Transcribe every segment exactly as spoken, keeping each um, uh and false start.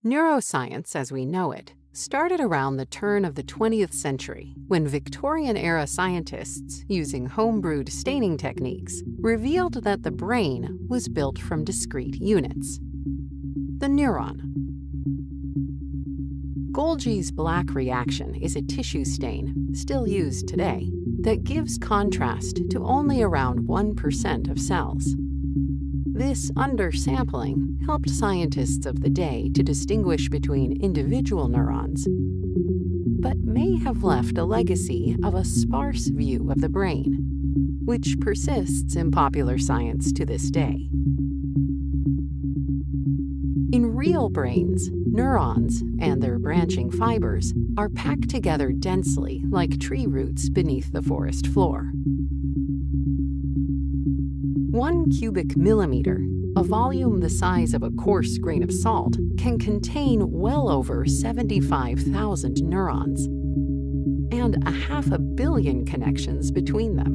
Neuroscience, as we know it, started around the turn of the twentieth century when Victorian-era scientists, using homebrewed staining techniques, revealed that the brain was built from discrete units. The neuron. Golgi's black reaction is a tissue stain, still used today, that gives contrast to only around one percent of cells. This undersampling helped scientists of the day to distinguish between individual neurons, but may have left a legacy of a sparse view of the brain, which persists in popular science to this day. In real brains, neurons and their branching fibers are packed together densely like tree roots beneath the forest floor. One cubic millimeter, a volume the size of a coarse grain of salt, can contain well over seventy-five thousand neurons, and a half a billion connections between them.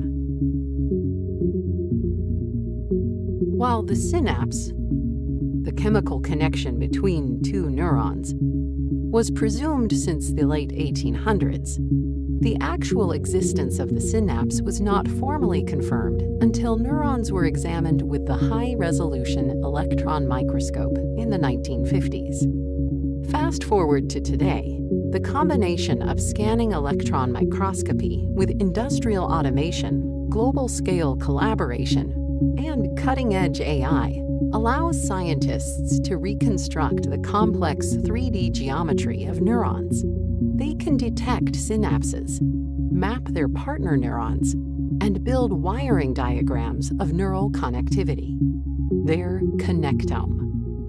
While the synapse, the chemical connection between two neurons, was presumed since the late eighteen hundreds, the actual existence of the synapse was not formally confirmed until neurons were examined with the high-resolution electron microscope in the nineteen fifties. Fast forward to today, the combination of scanning electron microscopy with industrial automation, global-scale collaboration, and cutting-edge A I allows scientists to reconstruct the complex three D geometry of neurons. They can detect synapses, map their partner neurons, and build wiring diagrams of neural connectivity. They're connectome.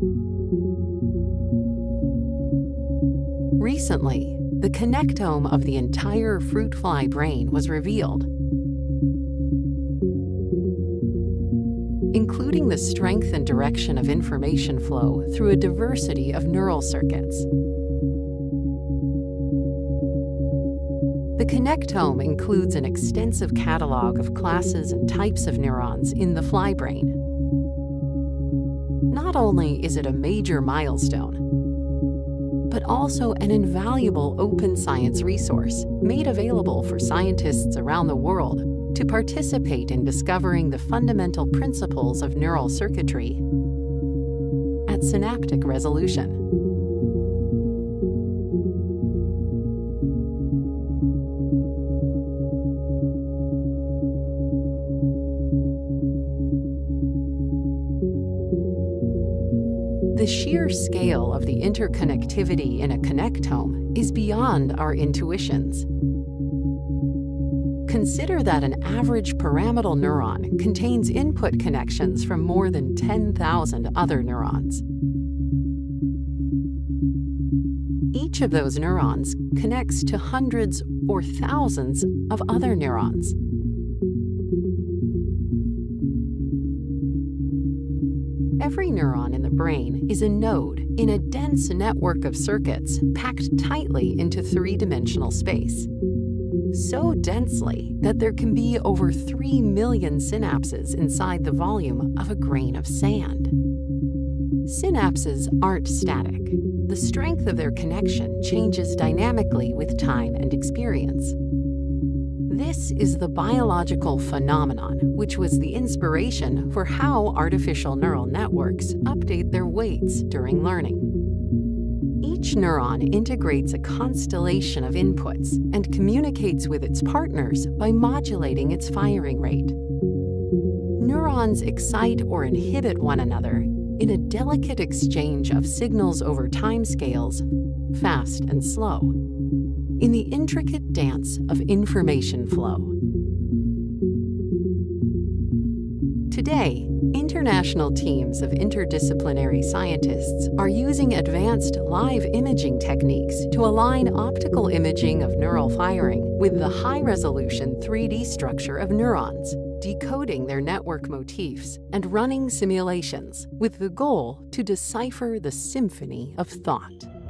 Recently, the connectome of the entire fruit fly brain was revealed, including the strength and direction of information flow through a diversity of neural circuits. The connectome includes an extensive catalog of classes and types of neurons in the fly brain. Not only is it a major milestone, but also an invaluable open science resource made available for scientists around the world to participate in discovering the fundamental principles of neural circuitry at synaptic resolution. The sheer scale of the interconnectivity in a connectome is beyond our intuitions. Consider that an average pyramidal neuron contains input connections from more than ten thousand other neurons. Each of those neurons connects to hundreds or thousands of other neurons. Every neuron in the brain is a node in a dense network of circuits packed tightly into three-dimensional space. So densely that there can be over three million synapses inside the volume of a grain of sand. Synapses aren't static. The strength of their connection changes dynamically with time and experience. This is the biological phenomenon which was the inspiration for how artificial neural networks update their weights during learning. Each neuron integrates a constellation of inputs and communicates with its partners by modulating its firing rate. Neurons excite or inhibit one another in a delicate exchange of signals over timescales, fast and slow, in the intricate dance of information flow. Today, international teams of interdisciplinary scientists are using advanced live imaging techniques to align optical imaging of neural firing with the high-resolution three D structure of neurons, decoding their network motifs and running simulations with the goal to decipher the symphony of thought.